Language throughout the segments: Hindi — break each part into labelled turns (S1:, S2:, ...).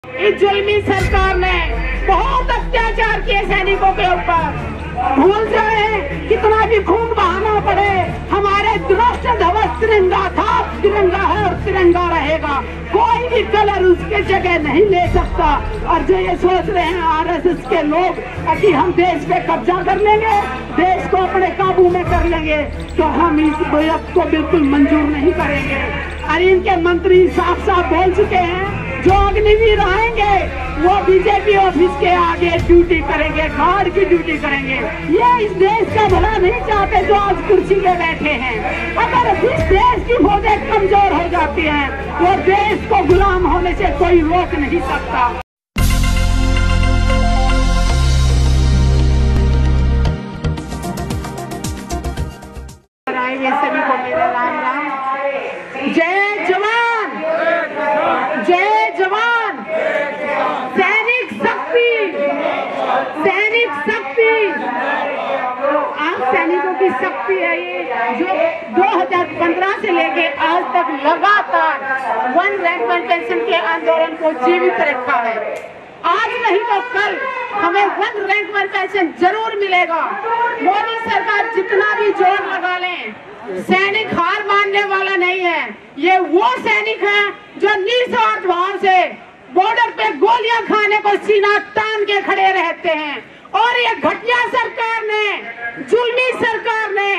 S1: इस जुल्मी सरकार ने बहुत अत्याचार किए सैनिकों के ऊपर। भूल जाए कितना भी खून बहाना पड़े, हमारे राष्ट्र ध्वज तिरंगा था, तिरंगा है और तिरंगा रहेगा। कोई भी कलर उसके जगह नहीं ले सकता। और जो ये सोच रहे हैं आरएसएस के लोग कि हम देश पे कब्जा कर लेंगे, देश को अपने काबू में कर लेंगे, तो हम इस बात को बिल्कुल मंजूर नहीं करेंगे। और इनके मंत्री साफ साफ बोल चुके हैं, जो अग्निवीर आएंगे वो बीजेपी ऑफिस के आगे ड्यूटी करेंगे, गार्ड की ड्यूटी करेंगे। ये इस देश का भला नहीं चाहते जो आज कुर्सी पे बैठे हैं। अगर इस देश की फौजें कमजोर हो जाती हैं तो देश को गुलाम होने से कोई रोक नहीं सकता। सभी को मेरा राम राम। जय जवान, जय जवान, सैनिक शक्ति, सैनिक शक्ति। आप सैनिकों की शक्ति है ये, जो 2015 से लेके आज तक लगातार वन रैंक वन पेंशन के आंदोलन को जीवित रखा है। आज नहीं तो कल हमें वन रैंक वन पेंशन जरूर मिलेगा। मोदी सरकार जितना भी जोर लगा लें, सैनिक हार मानने वाला नहीं है। ये वो सैनिक हैं जो निस्वार्थ भाव से बॉर्डर पे गोलियां खाने को सीना तान के खड़े रहते हैं। और ये घटिया सरकार ने, जुल्मी सरकार ने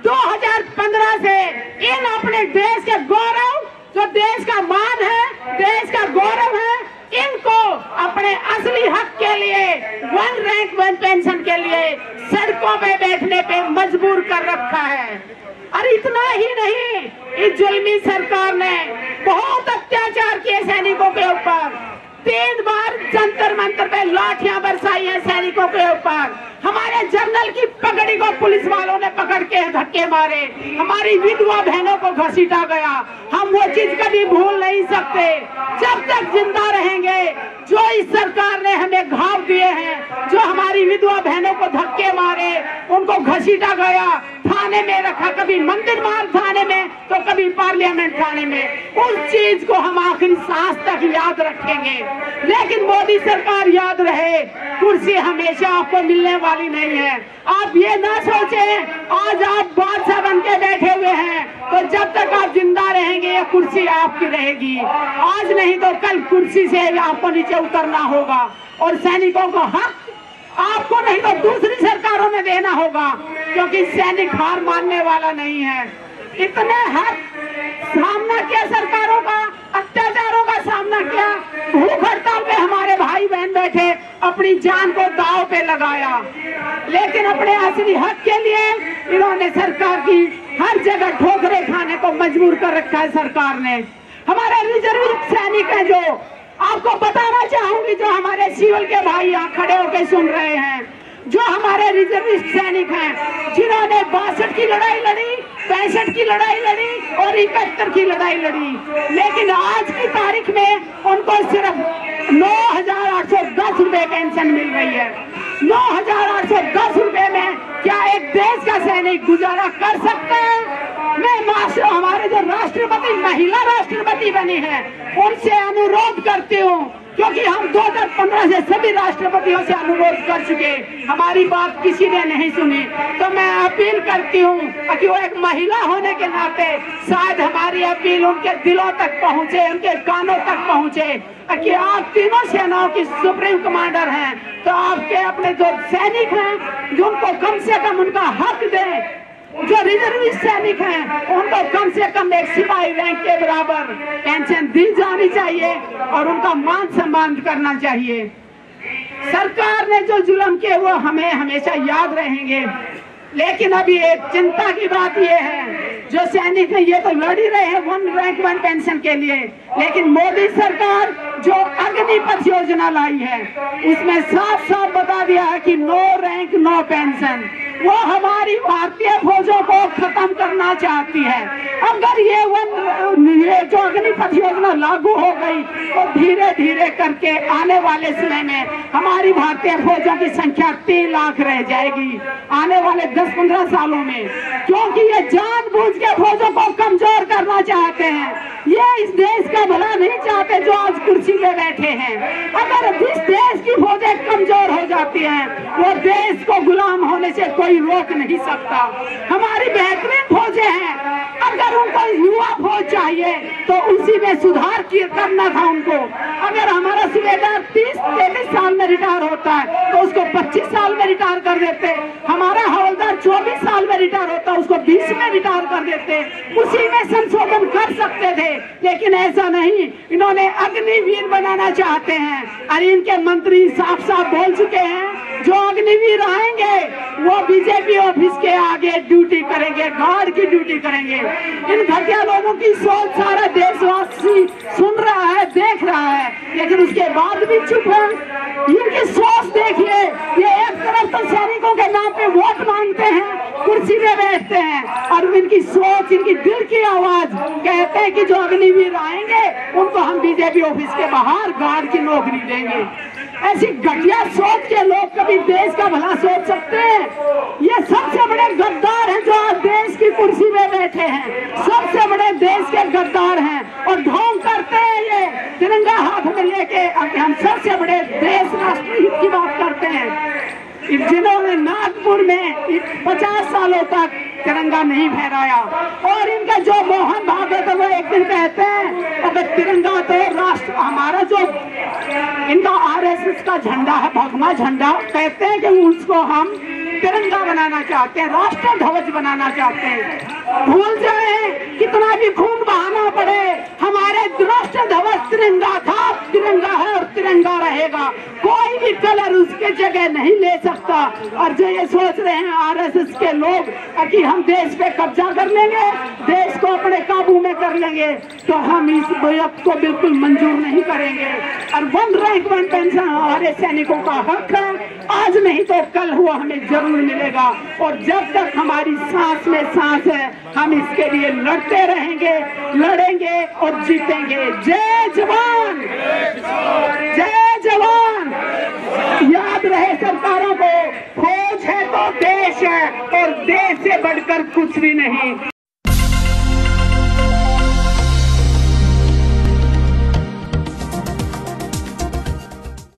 S1: 2015 से इन अपने देश के गौरव, जो देश का मान है, देश का गौरव है, इनको अपने असली हक के लिए, वन रैंक वन पेंशन के लिए सड़कों पे बैठने पे मजबूर कर रखा है। और इतना ही नहीं, इस जुल्मी सरकार ने बहुत अत्याचार किए सैनिकों के ऊपर। 3 बार जंतर मंतर पे लाठियां बरसाई है सैनिकों के ऊपर। हमारे जनरल की पगड़ी को पुलिस वालों ने पकड़ के धक्के मारे, हमारी विधवा बहनों को घसीटा गया। हम वो चीज कभी भूल नहीं सकते। जब तक जिंदा रहेंगे, जो इस सरकार ने हमें घाव दिए हैं, जो हमारी विधवा बहनों को धक्के मारे, उनको घसीटा गया, थाने में रखा, कभी मंदिर मार्ग थाने में तो कभी पार्लियामेंट थाने में, उस चीज को हम आखिरी सांस तक याद रखेंगे। लेकिन मोदी सरकार याद रहे, कुर्सी हमेशा आपको मिलने वाली नहीं है। आप ये ना सोचें आज आप बादशाह बन के बैठे हुए हैं तो जब तक आप जिंदा रहेंगे ये कुर्सी आपकी रहेगी। आज नहीं तो कल कुर्सी से आपको नीचे उतरना होगा। और सैनिकों को हक आपको नहीं तो दूसरी सरकारों में देना होगा, क्योंकि सैनिक हार मानने वाला नहीं है। इतने हक सामना किया सरकारों का, अत्याचारों का सामना किया। भूख हड़ताल पे हमारे भाई बहन बैठे, अपनी जान को दांव पे लगाया। लेकिन अपने असली हक के लिए इन्होंने सरकार की हर जगह ठोकरें खाने को मजबूर कर रखा है सरकार ने। हमारे रिजर्विस्ट सैनिक हैं, जो आपको बताना चाहूंगी, जो हमारे सिविल के भाई यहाँ खड़े होकर सुन रहे हैं, जो हमारे रिजर्विस्ट सैनिक हैं, जिन्होंने 62 की लड़ाई लड़ी, 65 की लड़ाई लड़ी और 71 की लड़ाई लड़ी, लेकिन आज की तारीख में उनको सिर्फ 9,810 रुपए पेंशन मिल रही है। 9,810 रुपए में क्या एक देश का सैनिक गुजारा कर सकता है? मैं हमारे जो राष्ट्रपति, महिला राष्ट्रपति बनी है, उनसे अनुरोध करती हूँ, क्योंकि हम 2015 से सभी राष्ट्रपतियों से अनुरोध कर चुके, हमारी बात किसी ने नहीं सुनी। तो मैं अपील करती हूँ कि वो एक महिला होने के नाते शायद हमारी अपील उनके दिलों तक पहुँचे, उनके कानों तक पहुँचे कि आप तीनों सेनाओं की सुप्रीम कमांडर हैं, तो आपके अपने जो सैनिक हैं, जो उनको कम से कम उनका हक दें। जो रिजर्विस्ट सैनिक हैं उनको कम से कम एक सिपाही रैंक के बराबर पेंशन दी जानी चाहिए और उनका मान सम्मान करना चाहिए। सरकार ने जो जुल्म किए वो हमें हमेशा याद रहेंगे। लेकिन अभी एक चिंता की बात यह है, जो सैनिक है ये तो लड़ ही रहे हैं वन रैंक वन पेंशन के लिए, लेकिन मोदी सरकार जो अग्निपथ योजना लाई है उसमें साफ साफ बता दिया है कि नो रैंक नो पेंशन। वो हमारी भारतीय फौजों को खत्म करना चाहती है। अगर ये जो अग्निपथ योजना लागू हो गई तो धीरे धीरे करके आने वाले समय में हमारी भारतीय फौजों की संख्या 3 लाख रह जाएगी आने वाले 10-15 सालों में, क्योंकि ये जानबूझ के फौजों को कमजोर करना चाहते हैं। ये इस देश का भला नहीं चाहते जो आज कुर्सी पे बैठे हैं। हैं। अगर जिस देश की फौजें कमजोर हो जाती हैं, वो देश को गुलाम होने से कोई रोक नहीं सकता। हमारी बेहतरीन फौजें हैं, अगर उनको युवा फौज चाहिए तो उसी में सुधार करना था उनको। अगर हमारा सूबेदार 30-33 साल में रिटायर होता है तो उसको 25 साल में रिटायर कर देते। हमारा हवलदार 24 साल में रिटायर होता है, उसको 20 में रिटायर कर देते। उसी में संशोधन कर सकते थे, लेकिन ऐसा नहीं। इन्होंने अग्निवीर बनाना चाहते हैं। और इनके मंत्री साफ साफ बोल चुके हैं, जो अग्निवीर आएंगे वो बीजेपी ऑफिस के आगे ड्यूटी करेंगे, गार्ड की ड्यूटी करेंगे। इन घटिया लोगों की सोच सारा देशवासी सुन रहा है, देख रहा है, लेकिन उसके बाद भी चुप है। इनकी सोच देखिए, ये एक तरफ तो सैनिकों के नाम पे वोट मांगते हैं, कुर्सी पे बैठते हैं, और इनकी सोच, इनकी दिल की आवाज कहते हैं कि जो अग्निवीर आएंगे उनको हम बीजेपी ऑफिस के बाहर गार्ड की नौकरी देंगे। ऐसी घटिया सोच के लोग कभी देश का भला सोच सकते हैं? ये सबसे बड़े गद्दार हैं जो आज देश की कुर्सी में बैठे हैं, सबसे बड़े देश के गद्दार हैं और ढोंग करते हैं। ये तिरंगा हाथ में लेके हम सबसे बड़े देश राष्ट्रहित की बात करते हैं। जिन्होंने नागपुर में 50 सालों तक तिरंगा नहीं फहराया, और इनका जो मोहन भागवत वो एक दिन कहते हैं अगर तिरंगा तो राष्ट्र, हमारा जो इनका आरएसएस का झंडा है, भगवा झंडा, कहते हैं कि उसको हम तिरंगा बनाना चाहते हैं, राष्ट्र ध्वज बनाना चाहते हैं। भूल जाए कितना भी खून बहाना पड़े, हमारे राष्ट्र ध्वज तिरंगा था, तिरंगा है और तिरंगा रहेगा। कोई भी कलर उसके जगह नहीं ले सकता। और जो ये सोच रहे हैं आरएसएस के लोग कि हम देश पे कब्जा कर लेंगे, देश को अपने काबू में कर लेंगे, तो हम इस बात को बिल्कुल मंजूर नहीं करेंगे। और 1 रैंक 1 पेंशन हमारे सैनिकों का हक है, आज नहीं तो कल हुआ हमें जरूर मिलेगा। और जब तक हमारी सांस में सांस है, हम इसके लिए लड़ते रहेंगे, लड़ेंगे और जीतेंगे। जय जवान, जय जवान। याद रहे सरकारों को, फौज है तो देश है, और देश से बढ़कर कुछ भी नहीं।